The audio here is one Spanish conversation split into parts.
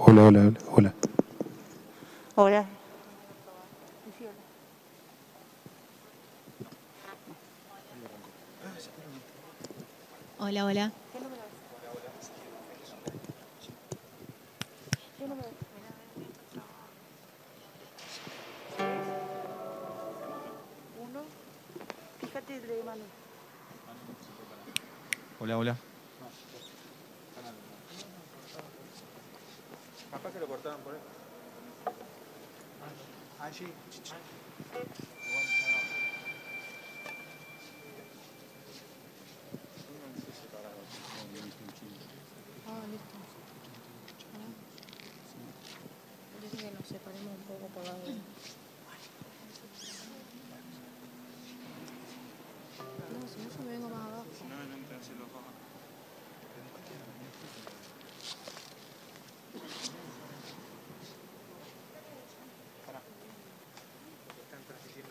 Hola, hola, hola, hola. Hola. Hola, hola. Uno, fíjate de mano. Hola, hola. Capaz que lo cortaron por ahí. Allí. Ah, listo. Dice que nos separemos un poco por la duda. No, si no yo me vengo más abajo. No, no te hace los ojos. Pará. Están transmitiendo.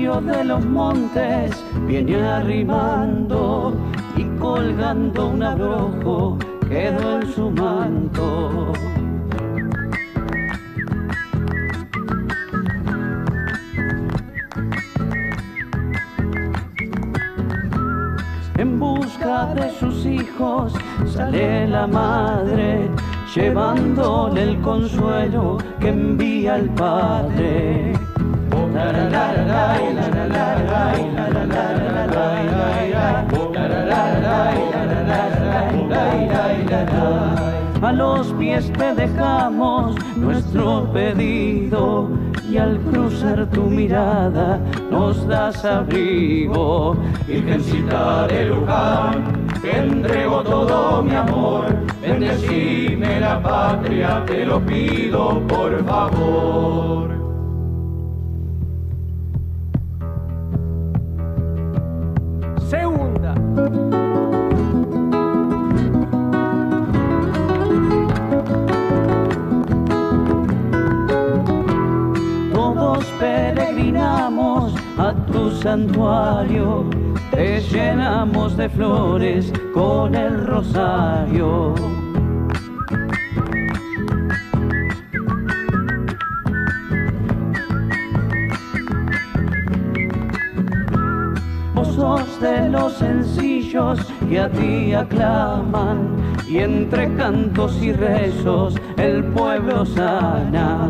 medio de los montes viene arrimando y colgando un abrojo quedó en su manto. En busca de sus hijos sale la madre, llevándole el consuelo que envía el padre. A los pies te dejamos nuestro pedido y al cruzar tu mirada nos das abrigo. Virgencita de Luján, te entrego todo mi amor, bendecime la patria, te lo pido por favor. Segunda. Todos peregrinamos a tu santuario, te llenamos de flores con el rosario. Vos sos de los sencillos que a ti aclaman y entre cantos y rezos el pueblo sana.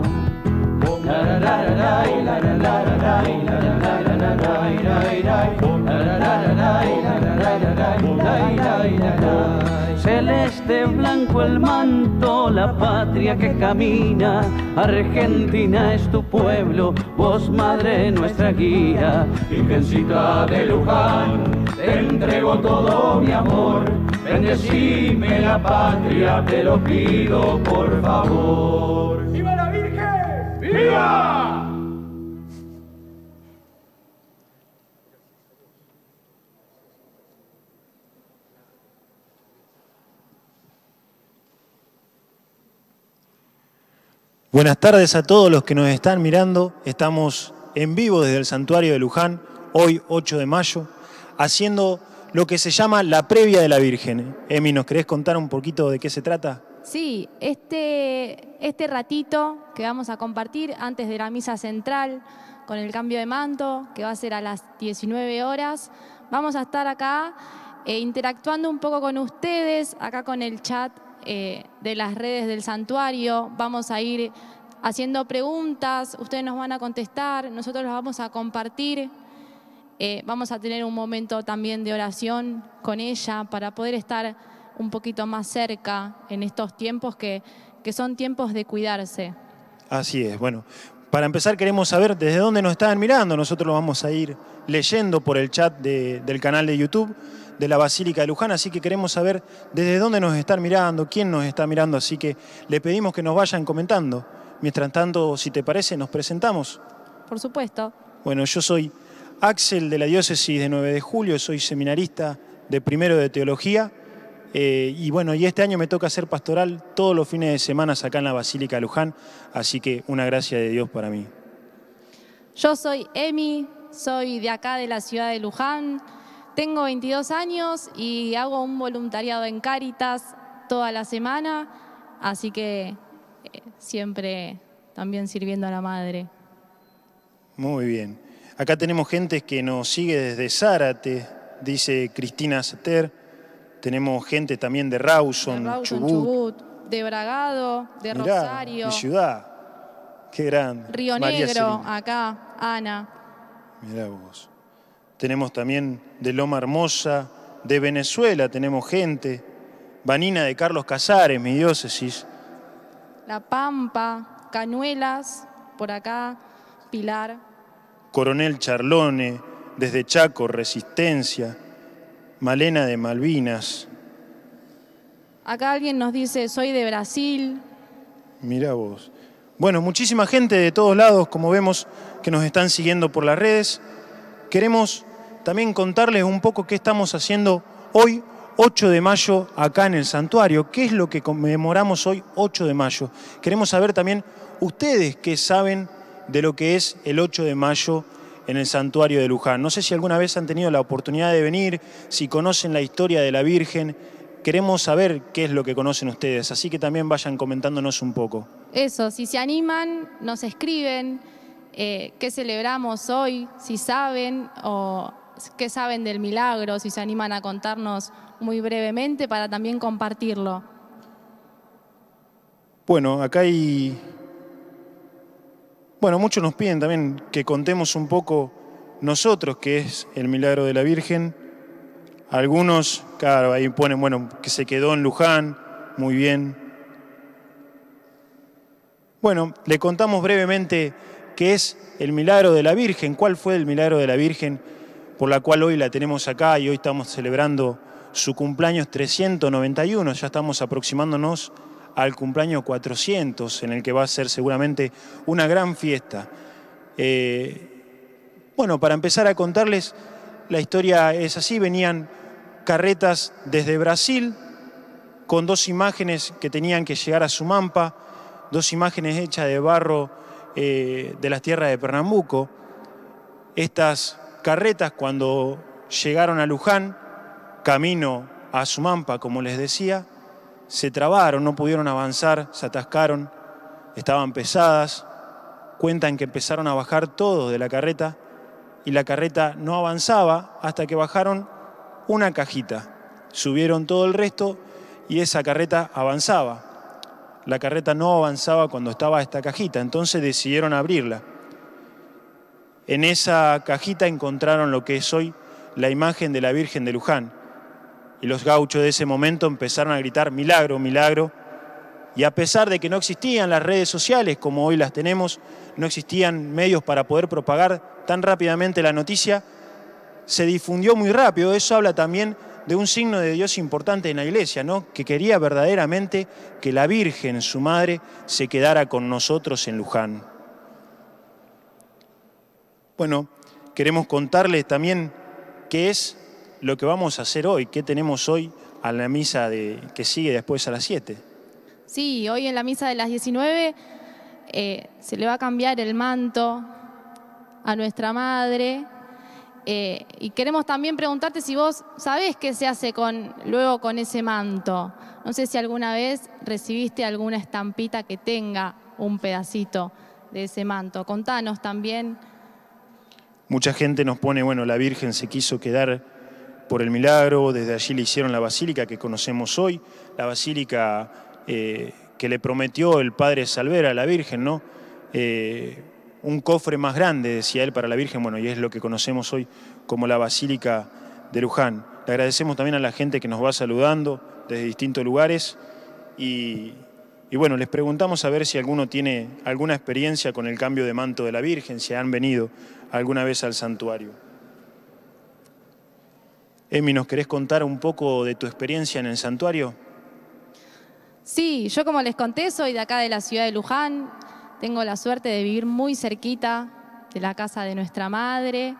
Celeste blanco el manto, la patria que camina, Argentina es tu pueblo, vos madre nuestra guía. Virgencita de Luján, te entrego todo mi amor, bendecime la patria, te lo pido por favor. ¡Viva la Virgen! ¡Viva! Buenas tardes a todos los que nos están mirando. Estamos en vivo desde el Santuario de Luján, hoy 8 de mayo, haciendo lo que se llama la previa de la Virgen. Emi, ¿nos querés contar un poquito de qué se trata? Sí, este ratito que vamos a compartir antes de la misa central con el cambio de manto, que va a ser a las 19 horas, vamos a estar acá interactuando un poco con ustedes, acá con el chat de las redes del santuario. Vamos a ir haciendo preguntas, ustedes nos van a contestar, nosotros los vamos a compartir. Vamos a tener un momento también de oración con ella para poder estar un poquito más cerca en estos tiempos que son tiempos de cuidarse. Así es. Bueno, para empezar queremos saber desde dónde nos están mirando. Nosotros lo vamos a ir leyendo por el chat del canal de YouTube de la Basílica de Luján, así que queremos saber desde dónde nos están mirando, quién nos está mirando, así que le pedimos que nos vayan comentando. Mientras tanto, si te parece, nos presentamos. Por supuesto. Bueno, yo soy Axel de la diócesis de 9 de julio, soy seminarista de primero de teología y bueno, y este año me toca hacer pastoral todos los fines de semana acá en la Basílica de Luján, así que una gracia de Dios para mí. Yo soy Emi, soy de acá de la ciudad de Luján, tengo 22 años y hago un voluntariado en Cáritas toda la semana, así que siempre también sirviendo a la Madre. Muy bien. Acá tenemos gente que nos sigue desde Zárate, dice Cristina Seter. Tenemos gente también de Rawson, Chubut, de Bragado, de Mirá, Rosario. mi ciudad. Qué grande. Río María Negro, Celina. acá, Ana. Mirá vos. Tenemos también de Loma Hermosa, de Venezuela tenemos gente. Vanina de Carlos Casares, mi diócesis. La Pampa, Cañuelas, por acá, Pilar. Coronel Charlone, desde Chaco, Resistencia. Malena de Malvinas. Acá alguien nos dice, soy de Brasil. Mirá vos. Bueno, muchísima gente de todos lados, como vemos, que nos están siguiendo por las redes. Queremos también contarles un poco qué estamos haciendo hoy, 8 de mayo, acá en el santuario. ¿Qué es lo que conmemoramos hoy, 8 de mayo? Queremos saber también ustedes qué saben de lo que es el 8 de mayo en el santuario de Luján. No sé si alguna vez han tenido la oportunidad de venir, si conocen la historia de la Virgen. Queremos saber qué es lo que conocen ustedes, así que también vayan comentándonos un poco. Eso, si se animan, nos escriben qué celebramos hoy, si saben o qué saben del milagro, si se animan a contarnos muy brevemente para también compartirlo. Bueno, acá hay... Bueno, muchos nos piden también que contemos un poco nosotros qué es el milagro de la Virgen. Algunos, claro, ahí ponen, bueno, que se quedó en Luján, muy bien. Bueno, le contamos brevemente qué es el milagro de la Virgen, cuál fue el milagro de la Virgen por la cual hoy la tenemos acá y hoy estamos celebrando su cumpleaños 391, ya estamos aproximándonos al cumpleaños 400, en el que va a ser seguramente una gran fiesta. Bueno, para empezar a contarles, la historia es así, venían carretas desde Brasil con dos imágenes que tenían que llegar a Sumampa, dos imágenes hechas de barro de las tierras de Pernambuco. Estas carretas, cuando llegaron a Luján, camino a Sumampa, como les decía, se trabaron, no pudieron avanzar, se atascaron, estaban pesadas. Cuentan que empezaron a bajar todos de la carreta y la carreta no avanzaba hasta que bajaron una cajita. Subieron todo el resto y esa carreta avanzaba. La carreta no avanzaba cuando estaba esta cajita, entonces decidieron abrirla. En esa cajita encontraron lo que es hoy la imagen de la Virgen de Luján. Y los gauchos de ese momento empezaron a gritar milagro, milagro. Y a pesar de que no existían las redes sociales como hoy las tenemos, no existían medios para poder propagar tan rápidamente la noticia, se difundió muy rápido. Eso habla también de un signo de Dios importante en la iglesia, ¿no? Que quería verdaderamente que la Virgen, su madre, se quedara con nosotros en Luján. Bueno, queremos contarles también qué es lo que vamos a hacer hoy, qué tenemos hoy a la misa que sigue después a las 7. Sí, hoy en la misa de las 19 se le va a cambiar el manto a nuestra madre. Y queremos también preguntarte si vos sabés qué se hace luego con ese manto. No sé si alguna vez recibiste alguna estampita que tenga un pedacito de ese manto. Contanos también. Mucha gente nos pone, bueno, la Virgen se quiso quedar por el milagro, desde allí le hicieron la basílica que conocemos hoy, la basílica que le prometió el padre Salvera a la Virgen, ¿no? Un cofre más grande, decía él, para la Virgen, bueno, y es lo que conocemos hoy como la Basílica de Luján. Le agradecemos también a la gente que nos va saludando desde distintos lugares y bueno, les preguntamos a ver si alguno tiene alguna experiencia con el cambio de manto de la Virgen, si han venido alguna vez al santuario. Emi, ¿nos querés contar un poco de tu experiencia en el santuario? Sí, yo como les conté, soy de acá de la ciudad de Luján. Tengo la suerte de vivir muy cerquita de la casa de nuestra madre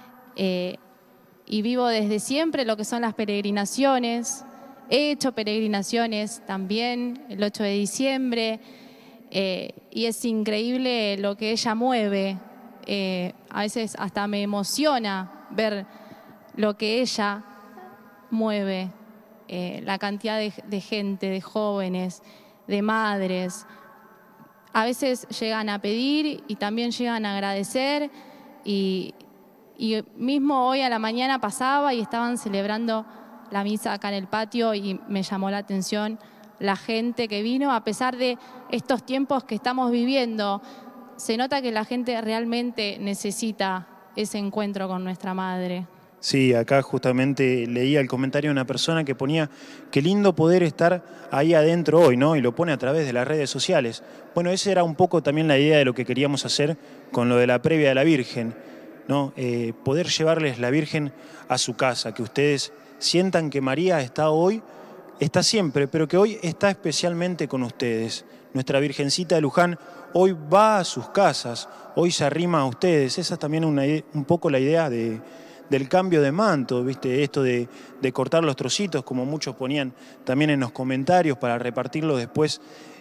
y vivo desde siempre lo que son las peregrinaciones. He hecho peregrinaciones también el 8 de diciembre y es increíble lo que ella mueve. A veces hasta me emociona ver lo que ella mueve, la cantidad de gente, de jóvenes, de madres. A veces llegan a pedir y también llegan a agradecer y mismo hoy a la mañana pasaba y estaban celebrando la misa acá en el patio y me llamó la atención la gente que vino, a pesar de estos tiempos que estamos viviendo. Se nota que la gente realmente necesita ese encuentro con nuestra madre. Sí, acá justamente leía el comentario de una persona que ponía qué lindo poder estar ahí adentro hoy, ¿no? Y lo pone a través de las redes sociales. Bueno, esa era un poco también la idea de lo que queríamos hacer con lo de la previa de la Virgen, ¿no? Poder llevarles la Virgen a su casa, que ustedes sientan que María está hoy, está siempre, pero que hoy está especialmente con ustedes. Nuestra Virgencita de Luján hoy va a sus casas, hoy se arrima a ustedes. Esa es también un poco la idea del cambio de manto, ¿viste? Esto de cortar los trocitos, como muchos ponían también en los comentarios, para repartirlo después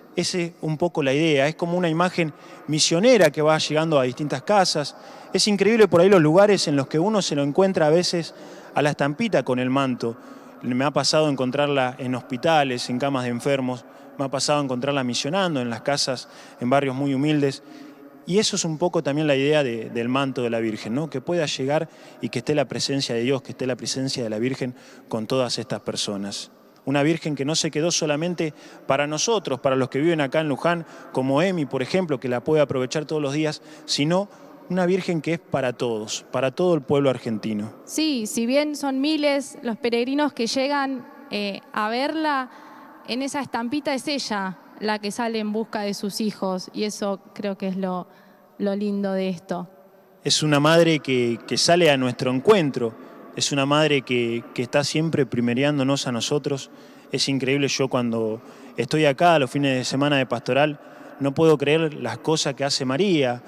Esa es un poco la idea, es como una imagen misionera que va llegando a distintas casas. Es increíble por ahí los lugares en los que uno se lo encuentra a veces a la estampita con el manto. Me ha pasado encontrarla en hospitales, en camas de enfermos, me ha pasado encontrarla misionando en las casas, en barrios muy humildes. Y eso es un poco también la idea del manto de la Virgen, ¿no? Que pueda llegar y que esté la presencia de Dios, que esté la presencia de la Virgen con todas estas personas. Una Virgen que no se quedó solamente para nosotros, para los que viven acá en Luján, como Emi, por ejemplo, que la puede aprovechar todos los días, sino una Virgen que es para todos, para todo el pueblo argentino. Sí, si bien son miles los peregrinos que llegan a verla, en esa estampita es ella la que sale en busca de sus hijos, y eso creo que es lo lindo de esto. Es una madre que sale a nuestro encuentro, es una madre que está siempre primereándonos a nosotros. Es increíble, yo cuando estoy acá a los fines de semana de pastoral, no puedo creer las cosas que hace María,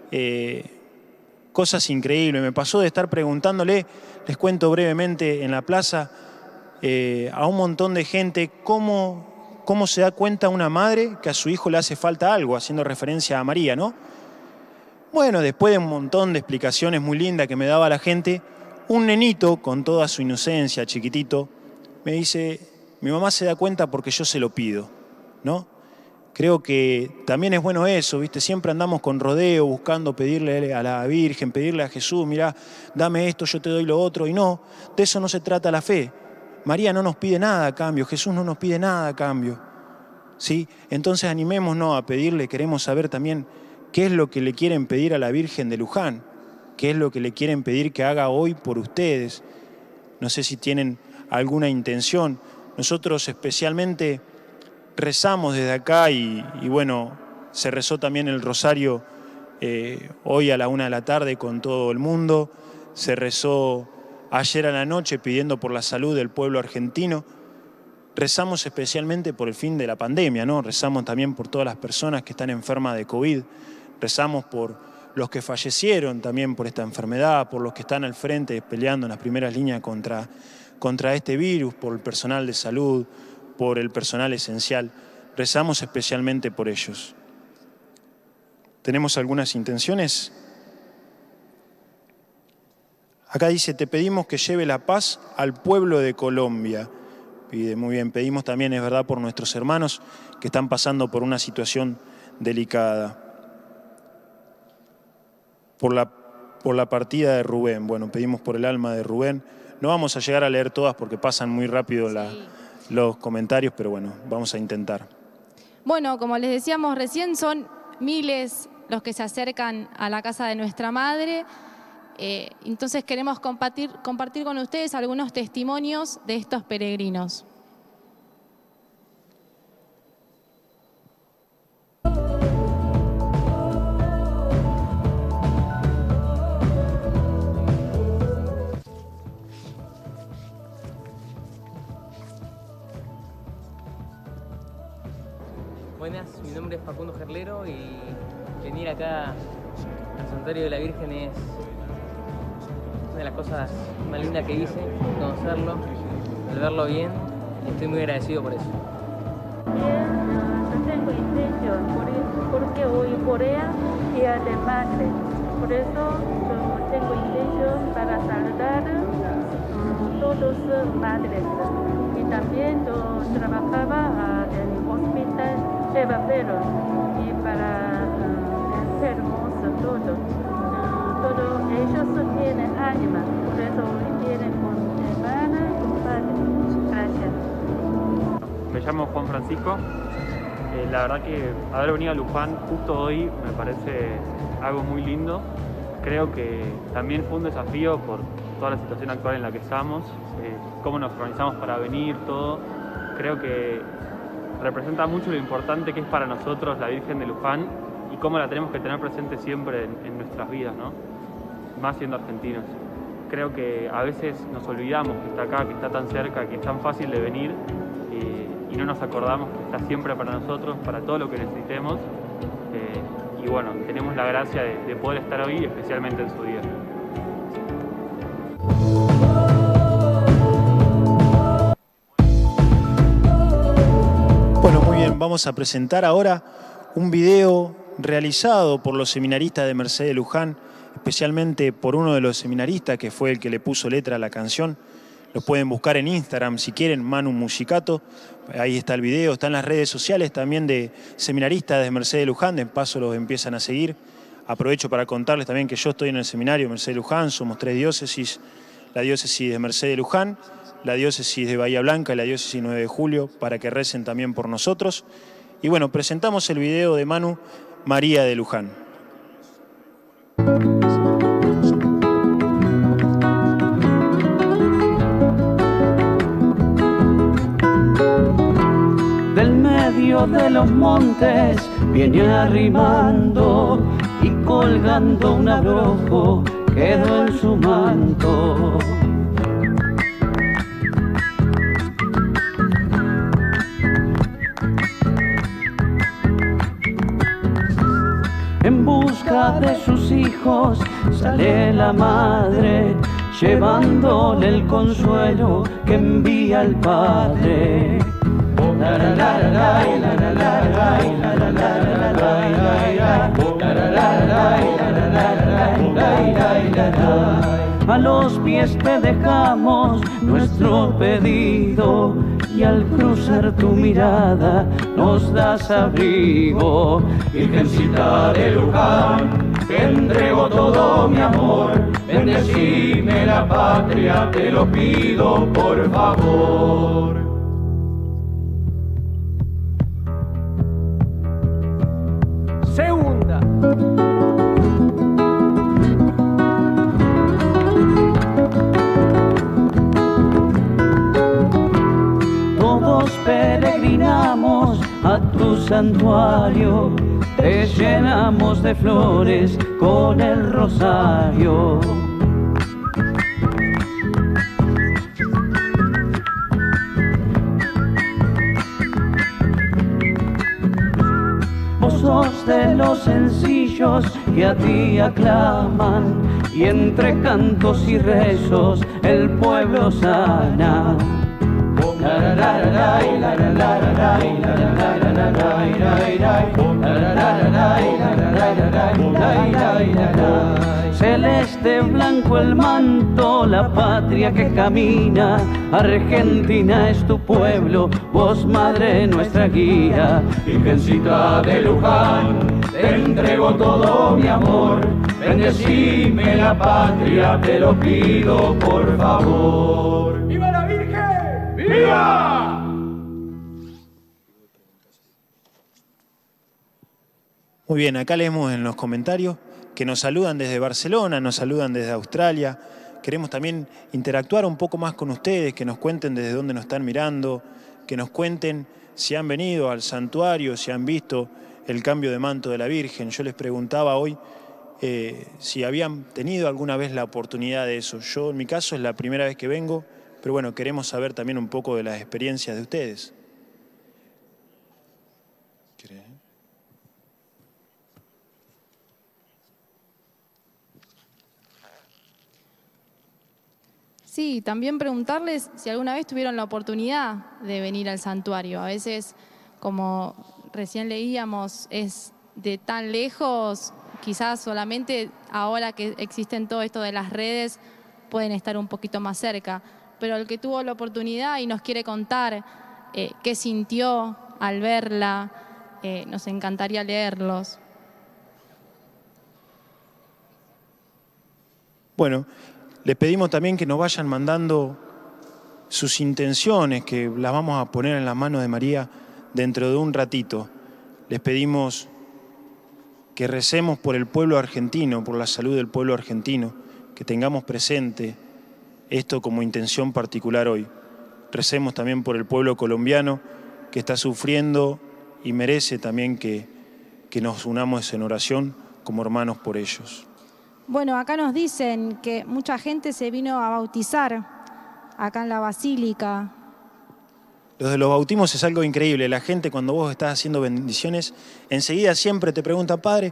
cosas increíbles. Me pasó de estar preguntándole, les cuento brevemente, en la plaza, a un montón de gente cómo se da cuenta una madre que a su hijo le hace falta algo, haciendo referencia a María, ¿no? Bueno, después de un montón de explicaciones muy lindas que me daba la gente, un nenito, con toda su inocencia, chiquitito, me dice, mi mamá se da cuenta porque yo se lo pido, ¿no? Creo que también es bueno eso, ¿viste? Siempre andamos con rodeo, buscando pedirle a la Virgen, pedirle a Jesús, mirá, dame esto, yo te doy lo otro, y no, de eso no se trata la fe. María no nos pide nada a cambio, Jesús no nos pide nada a cambio, ¿sí? Entonces animémonos a pedirle, queremos saber también qué es lo que le quieren pedir a la Virgen de Luján, qué es lo que le quieren pedir que haga hoy por ustedes. No sé si tienen alguna intención. Nosotros especialmente rezamos desde acá y bueno, se rezó también el rosario hoy a la 1 de la tarde con todo el mundo. Se rezó ayer a la noche pidiendo por la salud del pueblo argentino. Rezamos especialmente por el fin de la pandemia, ¿no? Rezamos también por todas las personas que están enfermas de COVID. Rezamos por los que fallecieron también por esta enfermedad, por los que están al frente peleando en las primeras líneas contra este virus, por el personal de salud, por el personal esencial. Rezamos especialmente por ellos. ¿Tenemos algunas intenciones? Acá dice, te pedimos que lleve la paz al pueblo de Colombia. Pide, muy bien, pedimos también, es verdad, por nuestros hermanos que están pasando por una situación delicada. Por la partida de Rubén. Bueno, pedimos por el alma de Rubén. No vamos a llegar a leer todas porque pasan muy rápido los comentarios, pero bueno, vamos a intentar. Bueno, como les decíamos recién, son miles los que se acercan a la casa de nuestra madre. Entonces queremos compartir con ustedes algunos testimonios de estos peregrinos. Buenas, mi nombre es Facundo Gerlero y venir acá al Santuario de la Virgen es una de las cosas más lindas que hice, conocerlo, al verlo bien, y estoy muy agradecido por eso. Yo tengo intención, porque hoy Corea Día de Madre, por eso yo tengo intención para saludar todos madres. Y también yo trabajaba en el hospital Eva Perón y para enfermos todos. Ellos tienen ánima, por eso hoy vienen con hermana y con padre. Gracias. Me llamo Juan Francisco. La verdad que haber venido a Luján justo hoy me parece algo muy lindo. Creo que también fue un desafío por toda la situación actual en la que estamos, cómo nos organizamos para venir, todo. Creo que representa mucho lo importante que es para nosotros la Virgen de Luján y cómo la tenemos que tener presente siempre en nuestras vidas, ¿no? Más siendo argentinos. Creo que a veces nos olvidamos que está acá, que está tan cerca, que es tan fácil de venir y no nos acordamos que está siempre para nosotros, para todo lo que necesitemos. Y bueno, tenemos la gracia de poder estar hoy, especialmente en su día. Bueno, muy bien. vamos a presentar ahora un video realizado por los seminaristas de Mercedes de Luján, especialmente por uno de los seminaristas que fue el que le puso letra a la canción. Lo pueden buscar en Instagram si quieren, Manu Musicato. Ahí está el video, está en las redes sociales también de seminaristas de Mercedes de Luján, de paso los empiezan a seguir. Aprovecho para contarles también que yo estoy en el seminario Mercedes de Luján, somos 3 diócesis, la diócesis de Mercedes de Luján, la diócesis de Bahía Blanca y la diócesis 9 de Julio, para que recen también por nosotros. Y bueno, presentamos el video de Manu, María de Luján. Del medio de los montes viene arrimando y colgando un abrojo quedó en su manto. En busca de sus hijos sale la madre, llevándole el consuelo que envía el Padre. A los pies te dejamos nuestro pedido y al cruzar tu mirada nos das abrigo. Virgencita de Luján, te entrego todo mi amor, bendecime la patria, te lo pido por favor. Segunda. Todos peregrinamos a tu santuario, te llenamos de flores con el rosario. Vos sos de los sencillos que a ti aclaman y entre cantos y rezos el pueblo sana. Celeste blanco el manto, la patria que camina, Argentina es tu pueblo, vos madre nuestra guía. Virgencita de Luján, te entrego todo mi amor, bendecime la patria, te lo pido por favor. ¡Viva la Virgen! ¡Viva! Muy bien, acá leemos en los comentarios que nos saludan desde Barcelona, nos saludan desde Australia. Queremos también interactuar un poco más con ustedes, que nos cuenten desde dónde nos están mirando, que nos cuenten si han venido al santuario, si han visto el cambio de manto de la Virgen. Yo les preguntaba hoy si habían tenido alguna vez la oportunidad de eso. Yo, en mi caso, es la primera vez que vengo, pero bueno, queremos saber también un poco de las experiencias de ustedes. Sí, también preguntarles si alguna vez tuvieron la oportunidad de venir al santuario. A veces, como recién leíamos, es de tan lejos, quizás solamente ahora que existen todo esto de las redes, pueden estar un poquito más cerca. Pero el que tuvo la oportunidad y nos quiere contar qué sintió al verla, nos encantaría leerlos. Bueno, les pedimos también que nos vayan mandando sus intenciones, que las vamos a poner en las manos de María dentro de un ratito. Les pedimos que recemos por el pueblo argentino, por la salud del pueblo argentino, que tengamos presente esto como intención particular hoy. Recemos también por el pueblo colombiano que está sufriendo y merece también que nos unamos en oración como hermanos por ellos. Bueno, acá nos dicen que mucha gente se vino a bautizar acá en la Basílica. Lo de los bautismos es algo increíble. La gente, cuando vos estás haciendo bendiciones, enseguida siempre te pregunta, Padre,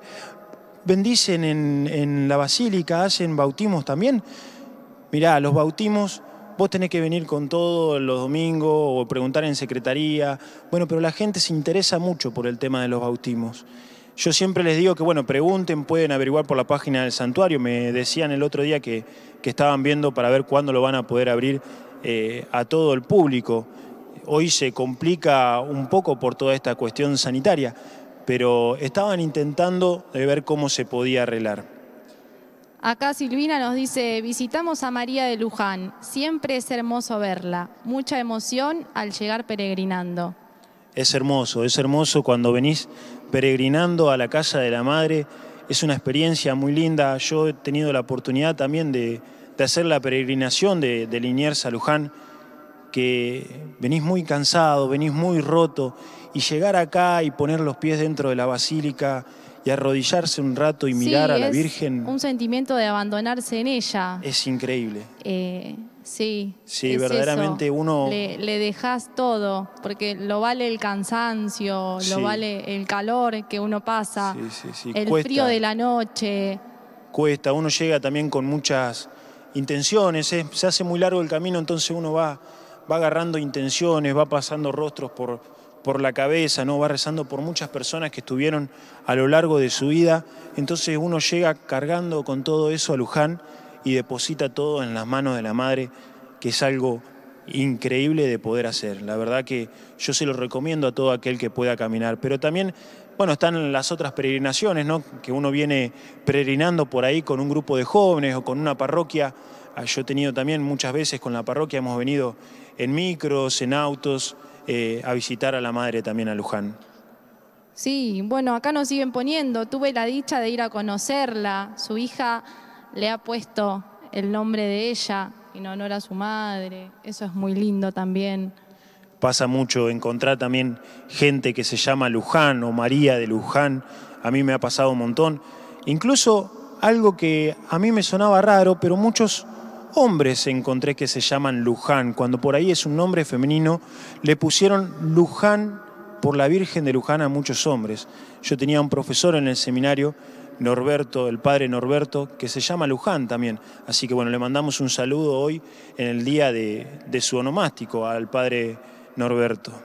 ¿bendicen en la Basílica? ¿Hacen bautismos también? Mirá, los bautismos vos tenés que venir con todo los domingos o preguntar en secretaría. Bueno, pero la gente se interesa mucho por el tema de los bautismos. Yo siempre les digo que, bueno, pregunten, pueden averiguar por la página del santuario. Me decían el otro día que estaban viendo para ver cuándo lo van a poder abrir a todo el público. Hoy se complica un poco por toda esta cuestión sanitaria, pero estaban intentando ver cómo se podía arreglar. Acá Silvina nos dice, visitamos a María de Luján, siempre es hermoso verla, mucha emoción al llegar peregrinando. Es hermoso cuando venís peregrinando a la casa de la Madre, es una experiencia muy linda. Yo he tenido la oportunidad también de hacer la peregrinación de Liniers a Luján, que venís muy cansado, venís muy roto, y llegar acá y poner los pies dentro de la basílica y arrodillarse un rato y mirar a la Virgen. Un sentimiento de abandonarse en ella. Es increíble. Sí, verdaderamente eso. Uno... Le dejás todo, porque lo vale el cansancio, lo vale el calor que uno pasa, el frío de la noche. Cuesta, uno llega también con muchas intenciones, se hace muy largo el camino, entonces uno va agarrando intenciones, va pasando rostros por la cabeza, ¿no? Va rezando por muchas personas que estuvieron a lo largo de su vida. Entonces uno llega cargando con todo eso a Luján y deposita todo en las manos de la Madre, que es algo increíble de poder hacer. La verdad que yo se lo recomiendo a todo aquel que pueda caminar. Pero también, bueno, están las otras peregrinaciones, ¿no? Que uno viene peregrinando por ahí con un grupo de jóvenes o con una parroquia. Yo he tenido también muchas veces con la parroquia, hemos venido en micros, en autos, a visitar a la Madre también a Luján. Sí, bueno, acá nos siguen poniendo. Tuve la dicha de ir a conocerla. Su hija le ha puesto el nombre de ella en honor a su madre. Eso es muy lindo también. Pasa mucho encontrar también gente que se llama Luján o María de Luján. A mí me ha pasado un montón. Incluso algo que a mí me sonaba raro, pero muchos hombres encontré que se llaman Luján. Cuando por ahí es un nombre femenino, le pusieron Luján por la Virgen de Luján a muchos hombres. Yo tenía un profesor en el seminario, Norberto, el padre Norberto, que se llama Luján también. Así que bueno, le mandamos un saludo hoy en el día de su onomástico al padre Norberto.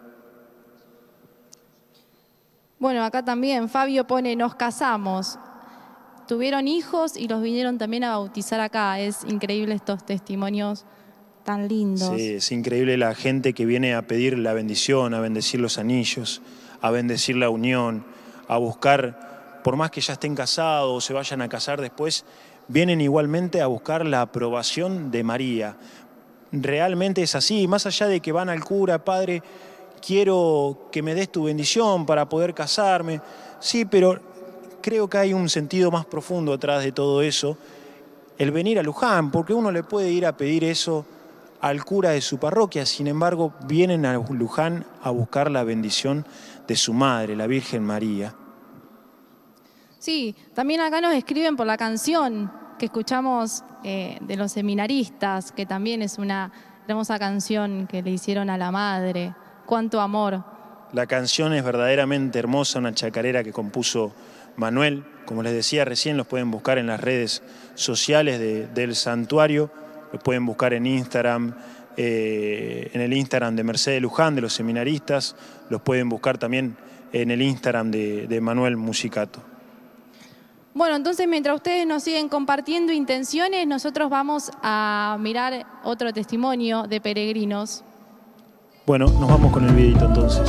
Bueno, acá también Fabio pone, nos casamos. Tuvieron hijos y los vinieron también a bautizar acá. Es increíble estos testimonios tan lindos. Sí, es increíble la gente que viene a pedir la bendición, a bendecir los anillos, a bendecir la unión, a buscar, por más que ya estén casados o se vayan a casar después, vienen igualmente a buscar la aprobación de María. Realmente es así, más allá de que van al cura, padre, quiero que me des tu bendición para poder casarme. Sí, pero creo que hay un sentido más profundo atrás de todo eso, el venir a Luján, porque uno le puede ir a pedir eso al cura de su parroquia, sin embargo, vienen a Luján a buscar la bendición de su madre, la Virgen María. Sí, también acá nos escriben por la canción que escuchamos de los seminaristas, que también es una hermosa canción que le hicieron a la Madre. ¡Cuánto amor! La canción es verdaderamente hermosa, una chacarera que compuso Manuel. Como les decía recién, los pueden buscar en las redes sociales del santuario, los pueden buscar en Instagram, en el Instagram de Mercedes Luján, de los seminaristas, los pueden buscar también en el Instagram de Manuel Musicato. Bueno, entonces mientras ustedes nos siguen compartiendo intenciones, nosotros vamos a mirar otro testimonio de peregrinos. Bueno, nos vamos con el videito entonces.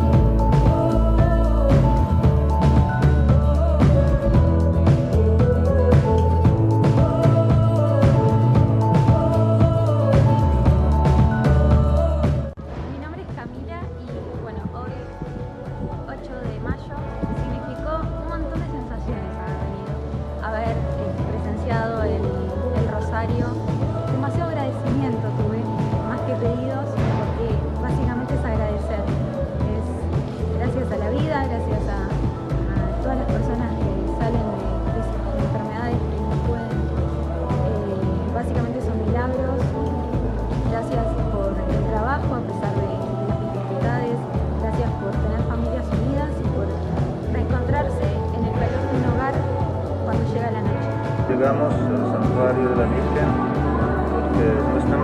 Demasiado agradecimiento tuve, más que pedidos, porque básicamente es agradecer. Es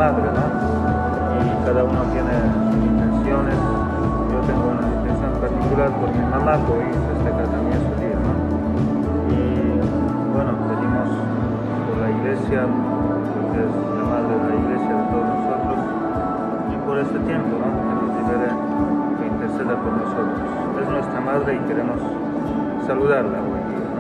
madre, ¿no? Y cada uno tiene sus intenciones. Yo tengo una intención particular por mi mamá, que hoy festeja también su día, ¿no? Y bueno, pedimos por la iglesia, porque es la madre de la iglesia de todos nosotros, y por este tiempo, ¿no? Que nos libere, que interceda por nosotros. Es nuestra madre y queremos saludarla hoy día, ¿no?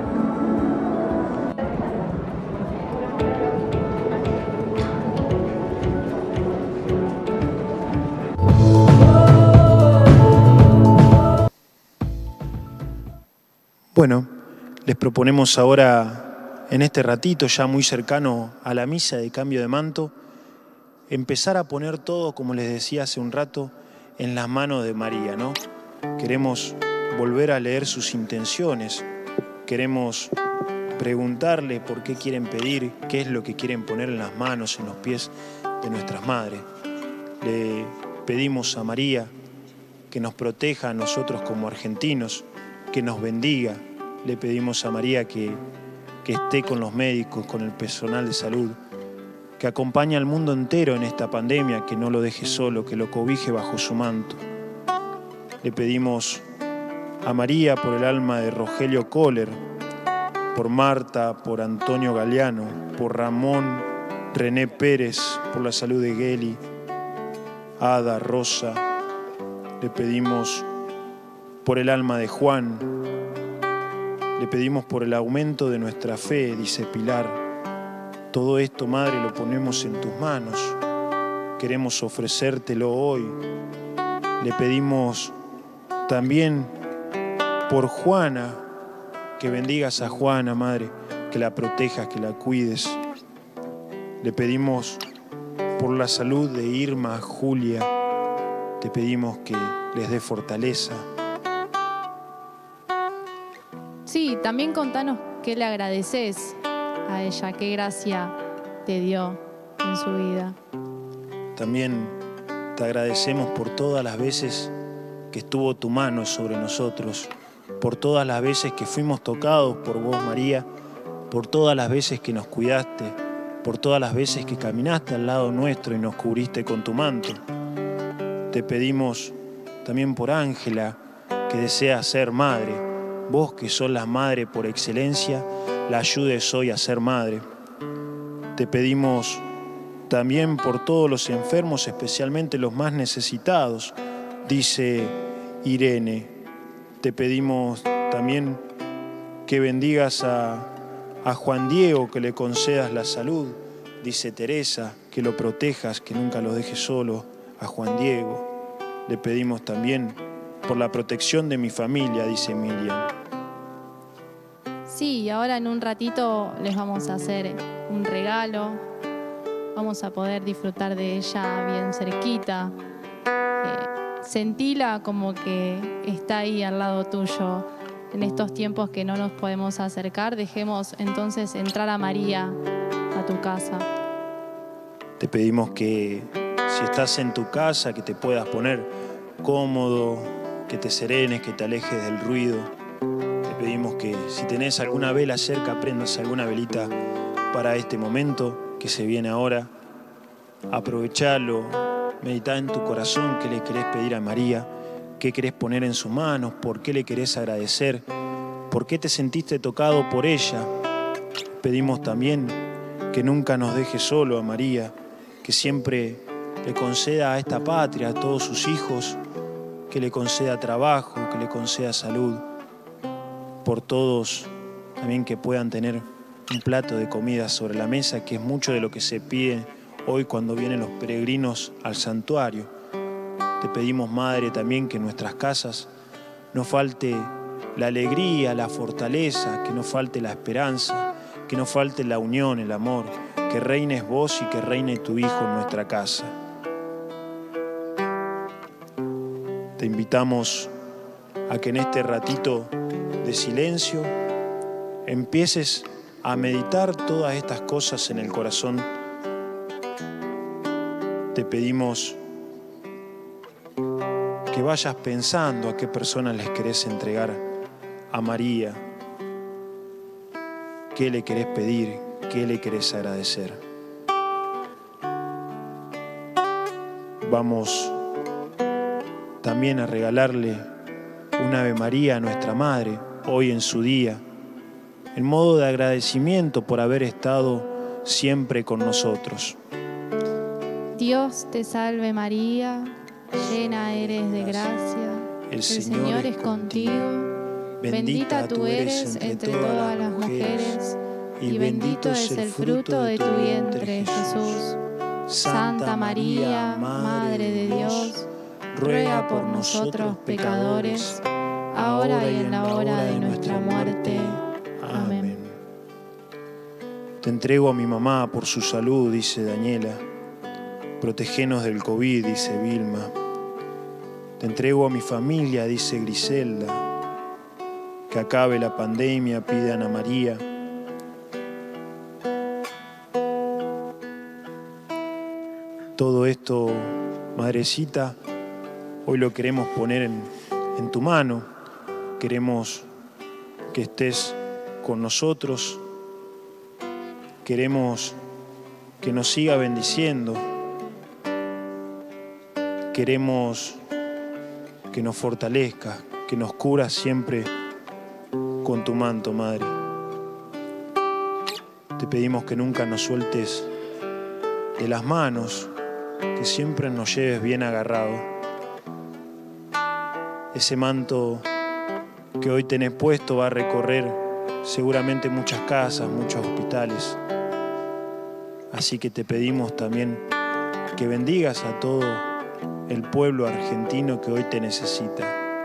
Bueno, les proponemos ahora, en este ratito ya muy cercano a la misa de cambio de manto, empezar a poner todo, como les decía hace un rato, en las manos de María, ¿no? Queremos volver a leer sus intenciones, queremos preguntarle por qué quieren pedir, qué es lo que quieren poner en las manos, en los pies de nuestras madres. Le pedimos a María que nos proteja a nosotros como argentinos, que nos bendiga. Le pedimos a María que esté con los médicos, con el personal de salud, que acompañe al mundo entero en esta pandemia, que no lo deje solo, que lo cobije bajo su manto. Le pedimos a María por el alma de Rogelio Kohler, por Marta, por Antonio Galeano, por Ramón René Pérez, por la salud de Geli, Ada, Rosa. Le pedimos por el alma de Juan. Le pedimos por el aumento de nuestra fe, dice Pilar. Todo esto, Madre, lo ponemos en tus manos. Queremos ofrecértelo hoy. Le pedimos también por Juana, que bendigas a Juana, Madre, que la protejas, que la cuides. Le pedimos por la salud de Irma, Julia. Te pedimos que les dé fortaleza. Sí, también contanos qué le agradeces a ella, qué gracia te dio en su vida. También te agradecemos por todas las veces que estuvo tu mano sobre nosotros, por todas las veces que fuimos tocados por vos, María, por todas las veces que nos cuidaste, por todas las veces que caminaste al lado nuestro y nos cubriste con tu manto. Te pedimos también por Ángela, que desea ser madre. Vos, que sos la madre por excelencia, la ayudes hoy a ser madre. Te pedimos también por todos los enfermos, especialmente los más necesitados, dice Irene. Te pedimos también que bendigas a Juan Diego, que le concedas la salud, dice Teresa, que lo protejas, que nunca lo dejes solo a Juan Diego. Le pedimos también por la protección de mi familia, dice Miriam. Sí, ahora en un ratito les vamos a hacer un regalo. Vamos a poder disfrutar de ella bien cerquita. Sentila como que está ahí al lado tuyo. En estos tiempos que no nos podemos acercar, dejemos entonces entrar a María a tu casa. Te pedimos que si estás en tu casa, que te puedas poner cómodo, que te serenes, que te alejes del ruido. Te pedimos que si tenés alguna vela cerca, prendas alguna velita para este momento que se viene ahora. Aprovechalo, meditá en tu corazón qué le querés pedir a María, qué querés poner en sus manos, por qué le querés agradecer, por qué te sentiste tocado por ella. Pedimos también que nunca nos deje solo a María, que siempre le conceda a esta patria, a todos sus hijos, que le conceda trabajo, que le conceda salud. Por todos también que puedan tener un plato de comida sobre la mesa, que es mucho de lo que se pide hoy cuando vienen los peregrinos al santuario. Te pedimos, Madre, también que en nuestras casas no falte la alegría, la fortaleza, que no falte la esperanza, que no falte la unión, el amor, que reines vos y que reine tu Hijo en nuestra casa. Te invitamos a que en este ratito de silencio empieces a meditar todas estas cosas en el corazón. Te pedimos que vayas pensando a qué personas les querés entregar a María, qué le querés pedir, qué le querés agradecer. vamos también a regalarle un Ave María a nuestra Madre, hoy en su día, en modo de agradecimiento por haber estado siempre con nosotros. Dios te salve María, llena eres de gracia, el Señor es contigo, bendita tú eres entre todas las mujeres, y bendito es el fruto de tu vientre, Jesús. Santa María, Madre de Dios, ruega por nosotros pecadores, ahora y en la hora de nuestra muerte. Amén. Te entrego a mi mamá por su salud, dice Daniela. Protégenos del COVID, dice Vilma. Te entrego a mi familia, dice Griselda. Que acabe la pandemia, pide Ana María. Todo esto, Madrecita, hoy lo queremos poner en tu mano. Queremos que estés con nosotros. Queremos que nos siga bendiciendo. Queremos que nos fortalezca, que nos cura siempre con tu manto, Madre. Te pedimos que nunca nos sueltes de las manos, que siempre nos lleves bien agarrado. Ese manto que hoy tenés puesto va a recorrer seguramente muchas casas, muchos hospitales. Así que te pedimos también que bendigas a todo el pueblo argentino que hoy te necesita.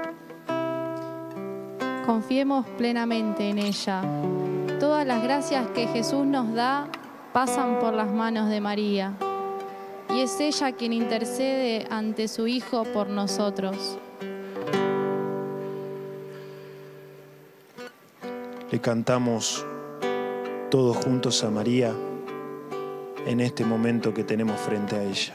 Confiemos plenamente en ella. Todas las gracias que Jesús nos da pasan por las manos de María. Y es ella quien intercede ante su Hijo por nosotros. Le cantamos todos juntos a María en este momento que tenemos frente a ella.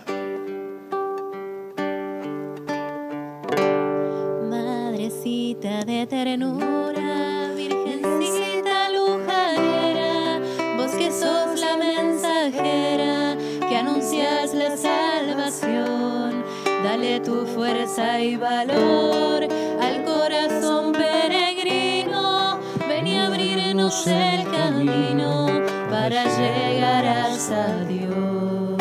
Madrecita de ternura, virgencita lujanera, vos que sos la mensajera, que anuncias la salvación, dale tu fuerza y valor al corazón peregrino, ven y abrirnos el camino para llegar hasta Dios.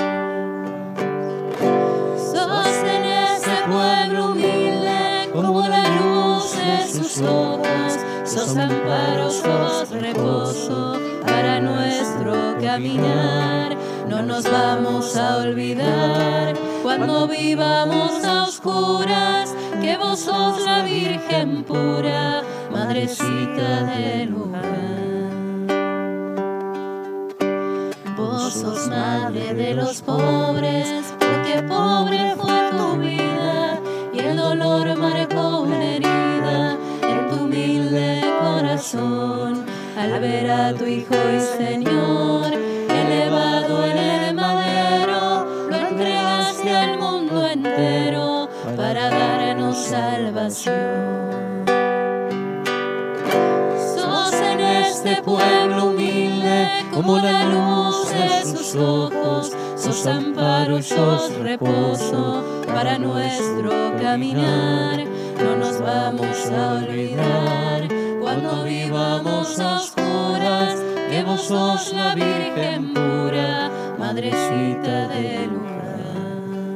Sostén ese pueblo humilde como la luz de sus ojos, sos amparo, sos reposo para nuestro caminar. No nos vamos a olvidar cuando vivamos a oscuras que vos sos la Virgen pura, Madrecita de Luján. Vos sos madre de los pobres, porque pobre fue tu vida y el dolor marcó una herida en tu humilde corazón. Al ver a tu Hijo y Señor elevado en el madero, lo entregaste al mundo entero para darnos salvación. Sos en este pueblo humilde como la luz de sus ojos, sos amparo y sos reposo para nuestro caminar. No nos vamos a olvidar cuando vivamos a oscuras que vos sos la Virgen pura, Madrecita de Luján.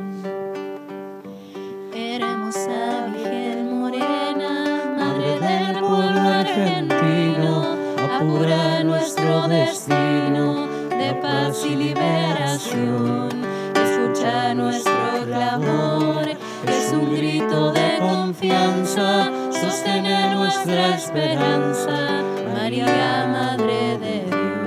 Hermosa Virgen morena, Madre del pueblo argentino, apura nuestro destino de paz y liberación. Escucha nuestro clamor, es un grito de confianza, sostiene nuestra esperanza, María, Madre de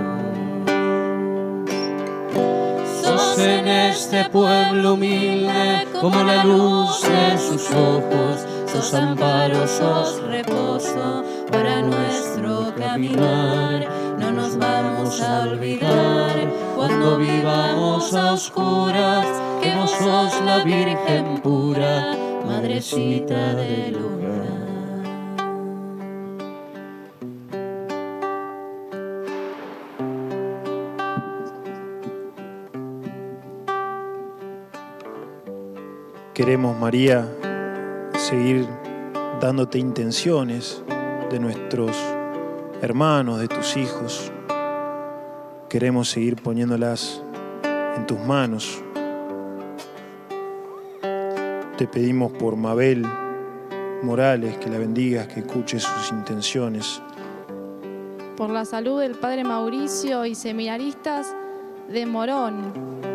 Dios. Sos en este pueblo humilde como la luz de sus ojos, sos amparo, sos reposo para nuestro caminar. No nos vamos a olvidar cuando vivamos a oscuras que vos sos la Virgen pura, Madrecita de Luján. Queremos, María, seguir dándote intenciones de nuestros hermanos, de tus hijos. Queremos seguir poniéndolas en tus manos. Te pedimos por Mabel Morales, que la bendigas, que escuche sus intenciones. Por la salud del padre Mauricio y seminaristas de Morón.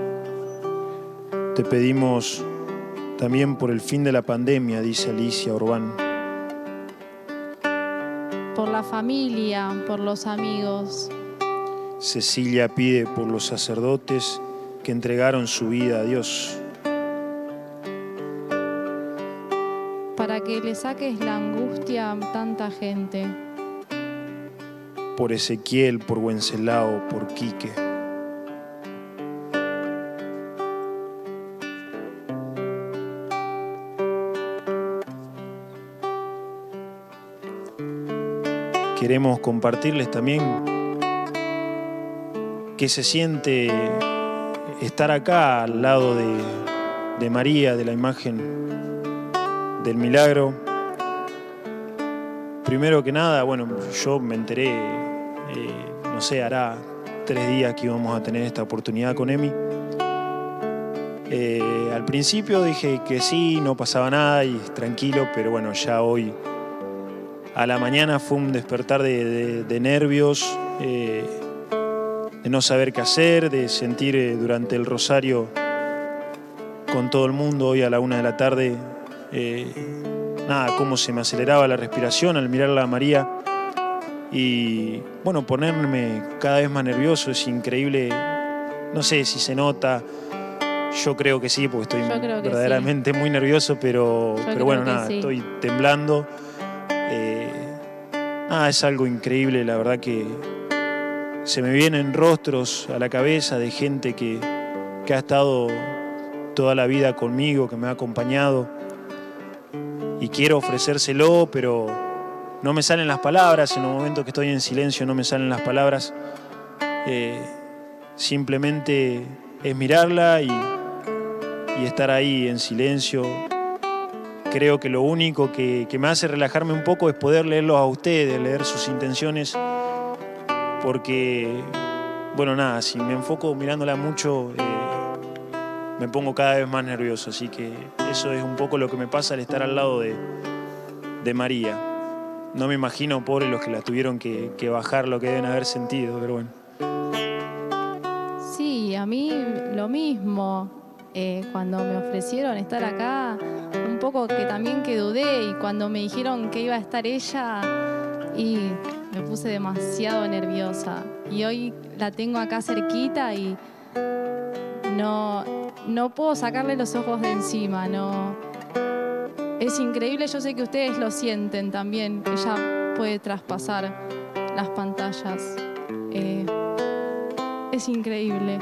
Te pedimos también por el fin de la pandemia, dice Alicia Orbán. Por la familia, por los amigos. Cecilia pide por los sacerdotes que entregaron su vida a Dios. Para que le saques la angustia a tanta gente. Por Ezequiel, por Wenceslao, por Quique. Queremos compartirles también qué se siente estar acá al lado de María, de la imagen del milagro. Primero que nada, bueno, yo me enteré, no sé, hará 3 días que íbamos a tener esta oportunidad con Emi. Al principio dije que sí, no pasaba nada y tranquilo, pero bueno, ya hoy a la mañana fue un despertar de nervios, de no saber qué hacer, de sentir durante el rosario con todo el mundo hoy a la 1 de la tarde, cómo se me aceleraba la respiración al mirarla a María y bueno, ponerme cada vez más nervioso. Es increíble, no sé si se nota, yo creo que sí, porque estoy verdaderamente muy nervioso, pero bueno, nada, sí. Estoy temblando. Es algo increíble, la verdad que se me vienen rostros a la cabeza de gente que ha estado toda la vida conmigo, que me ha acompañado y quiero ofrecérselo, pero no me salen las palabras. En un momento que estoy en silencio no me salen las palabras. Simplemente es mirarla y estar ahí en silencio. Creo que lo único que me hace relajarme un poco es poder leerlos a ustedes, leer sus intenciones, porque, bueno, nada, si me enfoco mirándola mucho, me pongo cada vez más nervioso, así que eso es un poco lo que me pasa al estar al lado de María. No me imagino, pobre, los que la tuvieron que bajar, lo que deben haber sentido, pero bueno. Sí, a mí lo mismo. Cuando me ofrecieron estar acá, un poco que también que dudé, y cuando me dijeron que iba a estar ella, y me puse demasiado nerviosa. Y hoy la tengo acá cerquita y no puedo sacarle los ojos de encima. No. Es increíble, yo sé que ustedes lo sienten también. Ella puede traspasar las pantallas. Es increíble.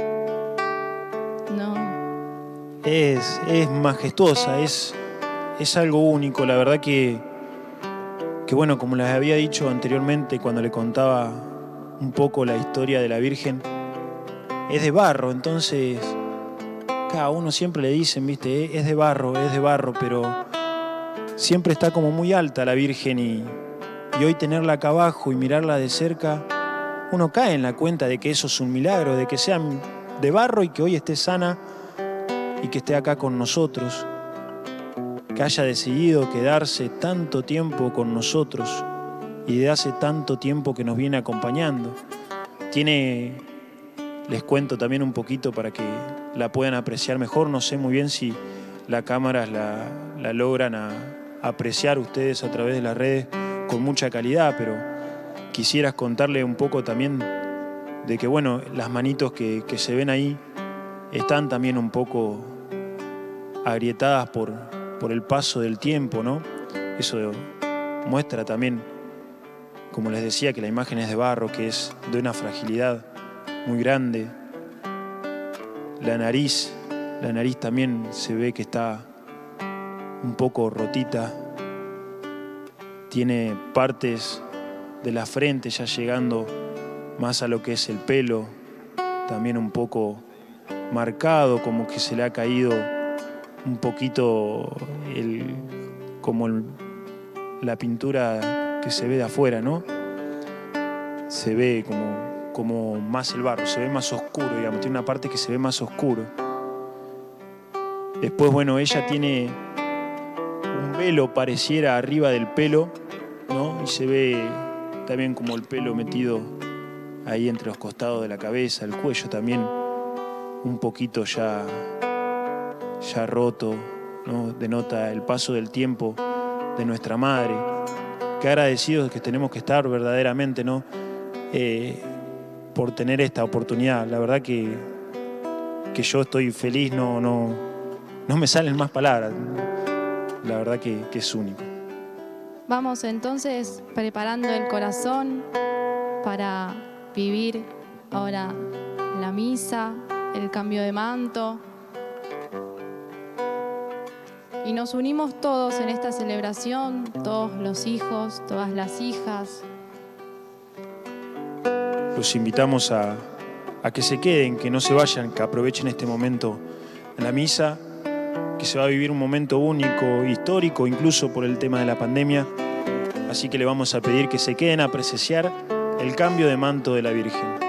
No. Es majestuosa, es algo único. La verdad que bueno, como les había dicho anteriormente cuando le contaba un poco la historia de la Virgen, es de barro, entonces cada uno siempre le dicen, viste, es de barro, pero siempre está como muy alta la Virgen y hoy tenerla acá abajo y mirarla de cerca, uno cae en la cuenta de que eso es un milagro, de que sea de barro y que hoy esté sana y que esté acá con nosotros, que haya decidido quedarse tanto tiempo con nosotros y de hace tanto tiempo que nos viene acompañando. Les cuento también un poquito para que la puedan apreciar mejor, no sé muy bien si la cámara la logran apreciar ustedes a través de las redes con mucha calidad, pero quisiera contarle un poco también de que, bueno, las manitos que se ven ahí están también un poco agrietadas por el paso del tiempo, ¿no? Eso muestra también, como les decía, que la imagen es de barro, que es de una fragilidad muy grande. La nariz también se ve que está un poco rotita. Tiene partes de la frente ya llegando más a lo que es el pelo, también un poco marcado, como que se le ha caído un poquito como la pintura que se ve de afuera, ¿no? Se ve como más el barro, se ve más oscuro, digamos, tiene una parte que se ve más oscuro. Después, bueno, ella tiene un velo, pareciera, arriba del pelo, ¿no? Y se ve también como el pelo metido ahí entre los costados de la cabeza, el cuello también un poquito ya roto, ¿no? Denota el paso del tiempo de nuestra madre. Qué agradecidos que tenemos que estar verdaderamente, ¿no? Por tener esta oportunidad. La verdad que yo estoy feliz, no me salen más palabras. La verdad que es único. Vamos entonces preparando el corazón para vivir ahora la misa, el cambio de manto. Y nos unimos todos en esta celebración, todos los hijos, todas las hijas. Los invitamos a que se queden, que no se vayan, que aprovechen este momento en la misa, que se va a vivir un momento único, histórico, incluso por el tema de la pandemia. Así que le vamos a pedir que se queden a presenciar el cambio de manto de la Virgen.